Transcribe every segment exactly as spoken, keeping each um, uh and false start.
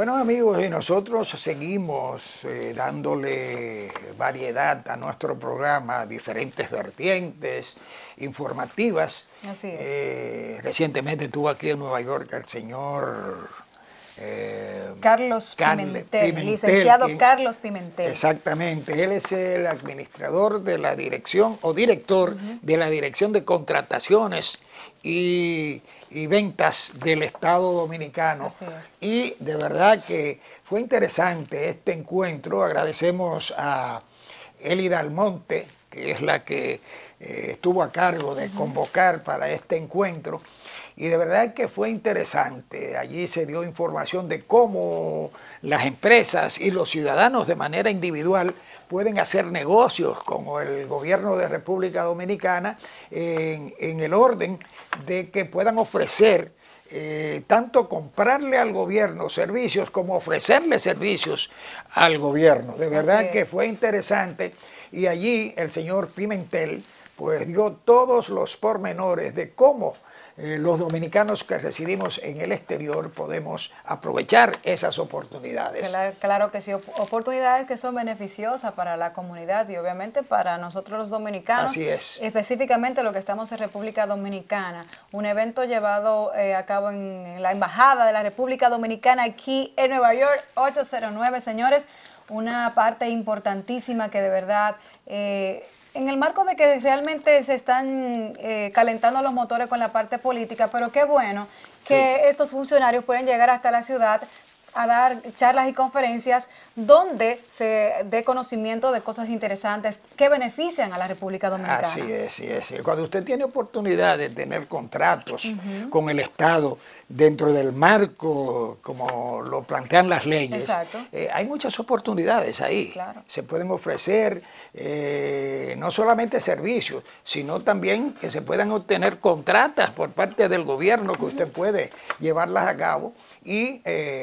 Bueno, amigos, y nosotros seguimos eh, dándole variedad a nuestro programa, diferentes vertientes informativas. Así es. Eh, recientemente estuvo aquí en Nueva York el señor eh, Carlos Carle, Pimentel, Pimentel, licenciado quien, Carlos Pimentel. Exactamente, él es el administrador de la dirección o director uh-huh. de la Dirección de Contrataciones y, y Ventas del Estado Dominicano. Y de verdad que fue interesante este encuentro. Agradecemos a Elida Almonte, que es la que eh, estuvo a cargo de convocar para este encuentro. Y de verdad que fue interesante. Allí se dio información de cómo las empresas y los ciudadanos de manera individual pueden hacer negocios con el gobierno de República Dominicana en, en el orden de que puedan ofrecer eh, tanto comprarle al gobierno servicios como ofrecerle servicios al gobierno. De verdad que fue interesante. Y allí el señor Pimentel pues dio todos los pormenores de cómo Eh, los dominicanos que residimos en el exterior podemos aprovechar esas oportunidades. Claro, claro que sí, oportunidades que son beneficiosas para la comunidad y obviamente para nosotros los dominicanos. Así es. Específicamente lo que estamos en República Dominicana, un evento llevado eh, a cabo en, en la Embajada de la República Dominicana aquí en Nueva York, ocho cero nueve, señores, una parte importantísima que de verdad... Eh, en el marco de que realmente se están eh, calentando los motores con la parte política, pero qué bueno que sí. estos funcionarios pueden llegar hasta la ciudad a dar charlas y conferencias donde se dé conocimiento de cosas interesantes que benefician a la República Dominicana. Así es, sí es. Cuando usted tiene oportunidad de tener contratos uh-huh. con el Estado dentro del marco, como lo plantean las leyes, eh, hay muchas oportunidades ahí. Claro. Se pueden ofrecer eh, no solamente servicios, sino también que se puedan obtener contratas por parte del gobierno que usted puede llevarlas a cabo y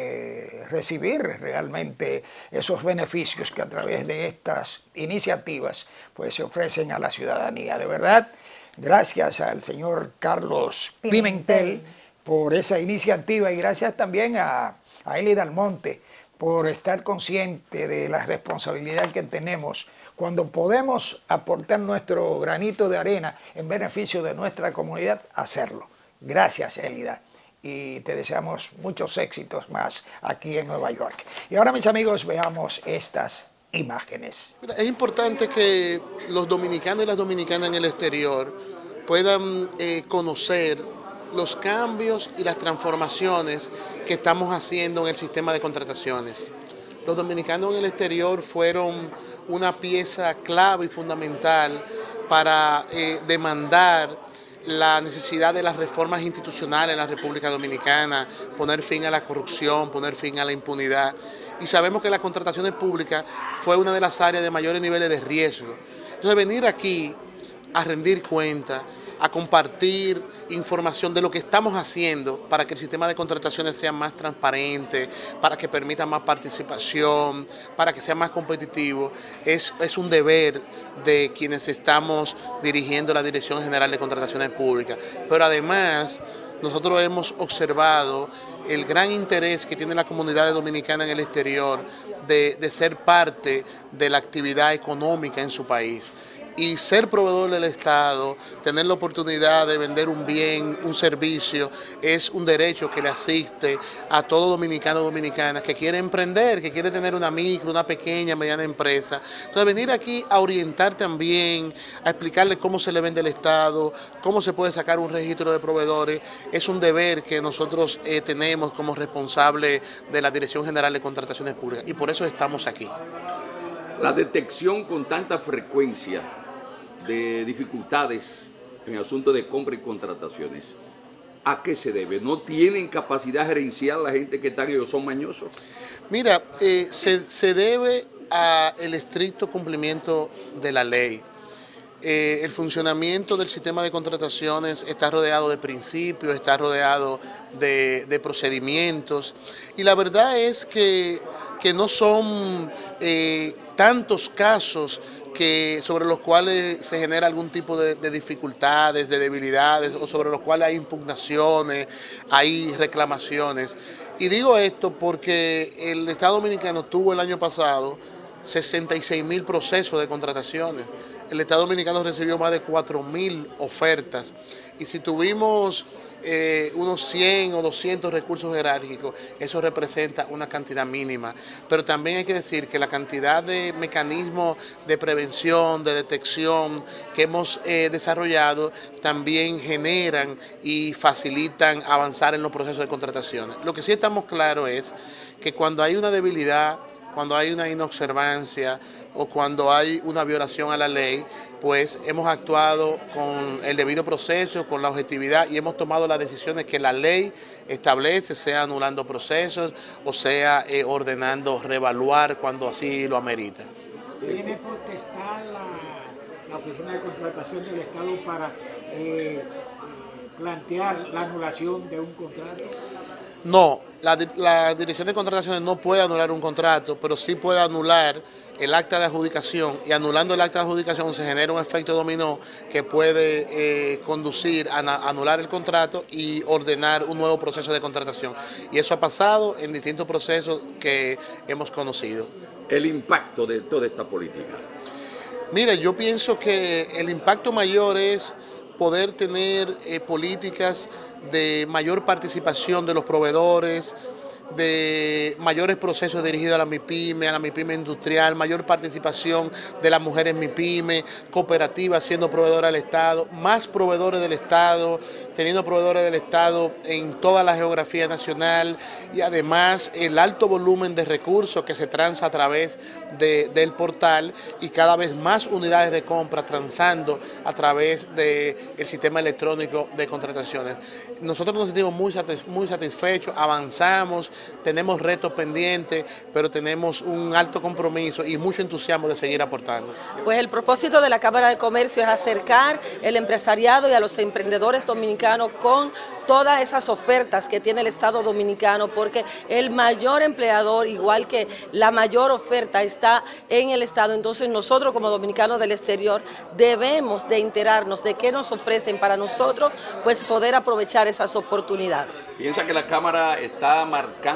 eh, recibir realmente esos beneficios que a través de estas iniciativas pues se ofrecen a la ciudadanía. De verdad, gracias al señor Carlos Pimentel, Pimentel por esa iniciativa y gracias también a, a Elida Almonte por estar consciente de la responsabilidad que tenemos cuando podemos aportar nuestro granito de arena en beneficio de nuestra comunidad, hacerlo. Gracias, Elida. Y te deseamos muchos éxitos más aquí en Nueva York. Y ahora, mis amigos, veamos estas imágenes. Mira, es importante que los dominicanos y las dominicanas en el exterior puedan eh, conocer los cambios y las transformaciones que estamos haciendo en el sistema de contrataciones. Los dominicanos en el exterior fueron una pieza clave y fundamental para eh, demandar la necesidad de las reformas institucionales en la República Dominicana, poner fin a la corrupción, poner fin a la impunidad. Y sabemos que las contrataciones públicas fue una de las áreas de mayores niveles de riesgo. Entonces, venir aquí a rendir cuenta, a compartir información de lo que estamos haciendo para que el sistema de contrataciones sea más transparente, para que permita más participación, para que sea más competitivo, es, es un deber de quienes estamos dirigiendo la Dirección General de Contrataciones Públicas. Pero además, nosotros hemos observado el gran interés que tiene la comunidad dominicana en el exterior de, de ser parte de la actividad económica en su país. Y ser proveedor del Estado, tener la oportunidad de vender un bien, un servicio, es un derecho que le asiste a todo dominicano o dominicana que quiere emprender, que quiere tener una micro, una pequeña, mediana empresa. Entonces, venir aquí a orientar también, a explicarle cómo se le vende el Estado, cómo se puede sacar un registro de proveedores, es un deber que nosotros eh, tenemos como responsable de la Dirección General de Contrataciones Públicas y por eso estamos aquí. La detección con tanta frecuencia de dificultades en asuntos de compra y contrataciones, ¿a qué se debe? ¿No tienen capacidad gerencial la gente que está aquí o son mañosos? Mira, eh, se, se debe al estricto cumplimiento de la ley. Eh, el funcionamiento del sistema de contrataciones está rodeado de principios, está rodeado de, de procedimientos y la verdad es que, que no son eh, tantos casos que, sobre los cuales se genera algún tipo de, de dificultades, de debilidades, o sobre los cuales hay impugnaciones, hay reclamaciones. Y digo esto porque el Estado Dominicano tuvo el año pasado sesenta y seis mil procesos de contrataciones. El Estado Dominicano recibió más de cuatro mil ofertas. Y si tuvimos eh, unos cien o doscientos recursos jerárquicos, eso representa una cantidad mínima. Pero también hay que decir que la cantidad de mecanismos de prevención, de detección que hemos eh, desarrollado también generan y facilitan avanzar en los procesos de contrataciones. Lo que sí estamos claros es que cuando hay una debilidad, cuando hay una inobservancia o cuando hay una violación a la ley, pues hemos actuado con el debido proceso, con la objetividad y hemos tomado las decisiones que la ley establece, sea anulando procesos o sea eh, ordenando reevaluar cuando así lo amerita. ¿Tiene potestad la, la Oficina de Contratación del Estado para eh, plantear la anulación de un contrato? No, la, la Dirección de Contrataciones no puede anular un contrato, pero sí puede anular el acta de adjudicación, y anulando el acta de adjudicación se genera un efecto dominó que puede eh, conducir a, a anular el contrato y ordenar un nuevo proceso de contratación. Y eso ha pasado en distintos procesos que hemos conocido. El impacto de toda esta política. Mire, yo pienso que el impacto mayor es poder tener eh, políticas de mayor participación de los proveedores, de mayores procesos dirigidos a la MIPYME, a la MIPYME industrial, mayor participación de las mujeres MIPYME, cooperativas siendo proveedoras del Estado, más proveedores del Estado, teniendo proveedores del Estado en toda la geografía nacional y además el alto volumen de recursos que se transa a través de, del portal y cada vez más unidades de compra transando a través del sistema electrónico de contrataciones. Nosotros nos sentimos muy, satis, muy satisfechos, avanzamos, tenemos retos pendientes, pero tenemos un alto compromiso y mucho entusiasmo de seguir aportando. Pues el propósito de la Cámara de Comercio es acercar el empresariado y a los emprendedores dominicanos con todas esas ofertas que tiene el Estado Dominicano, porque el mayor empleador, igual que la mayor oferta, está en el Estado. Entonces nosotros como dominicanos del exterior debemos de enterarnos de qué nos ofrecen para nosotros, pues poder aprovechar esas oportunidades. ¿Piensa que la Cámara está marcando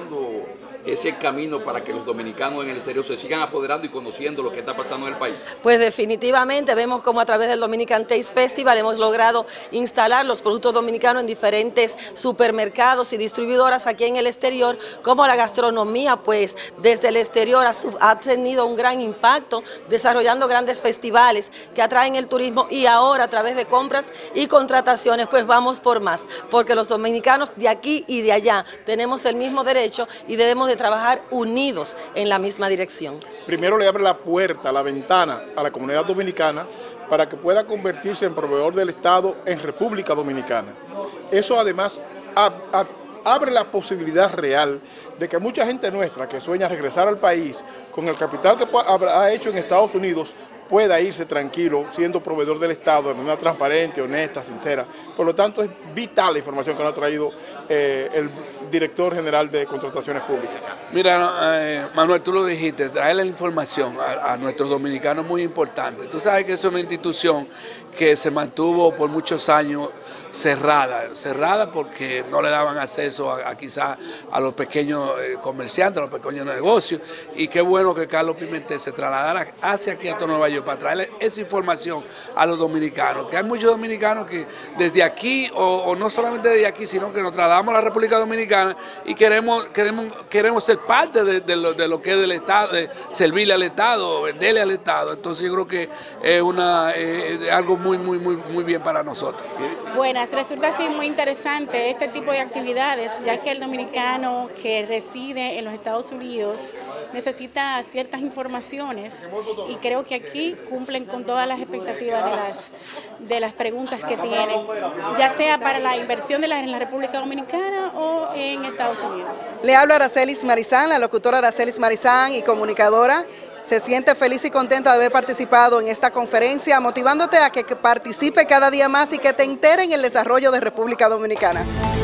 ese camino para que los dominicanos en el exterior se sigan apoderando y conociendo lo que está pasando en el país? Pues definitivamente vemos como a través del Dominican Taste Festival hemos logrado instalar los productos dominicanos en diferentes supermercados y distribuidoras aquí en el exterior, como la gastronomía pues desde el exterior ha, ha tenido un gran impacto desarrollando grandes festivales que atraen el turismo, y ahora a través de compras y contrataciones pues vamos por más, porque los dominicanos de aquí y de allá tenemos el mismo derecho y debemos de trabajar unidos en la misma dirección. Primero le abre la puerta, la ventana a la comunidad dominicana para que pueda convertirse en proveedor del Estado en República Dominicana. Eso además a, a, abre la posibilidad real de que mucha gente nuestra que sueña regresar al país con el capital que ha hecho en Estados Unidos pueda irse tranquilo siendo proveedor del Estado de manera transparente, honesta, sincera. Por lo tanto, es vital la información que nos ha traído eh, el director general de Contrataciones Públicas. Mira, eh, Manuel, tú lo dijiste, traer la información a, a nuestros dominicanos es muy importante. Tú sabes que es una institución que se mantuvo por muchos años cerrada, cerrada porque no le daban acceso a, a quizás a los pequeños eh, comerciantes, a los pequeños negocios, y qué bueno que Carlos Pimentel se trasladara hacia aquí a Nueva York para traerle esa información a los dominicanos, que hay muchos dominicanos que desde aquí, o, o no solamente desde aquí, sino que nos trasladamos a la República Dominicana y queremos, queremos, queremos ser parte de, de, lo, de lo que es del Estado, de servirle al Estado, venderle al Estado. Entonces yo creo que es una, eh, algo muy, muy, muy, muy bien para nosotros. Buenas, resulta así muy interesante este tipo de actividades, ya que el dominicano que reside en los Estados Unidos necesita ciertas informaciones y creo que aquí cumplen con todas las expectativas de las, de las preguntas que tienen, ya sea para la inversión de la, en la República Dominicana o en Estados Unidos. Le hablo a Aracelis Marizán, la locutora Aracelis Marizán y comunicadora. Se siente feliz y contenta de haber participado en esta conferencia, motivándote a que participe cada día más y que te entere en el desarrollo de República Dominicana.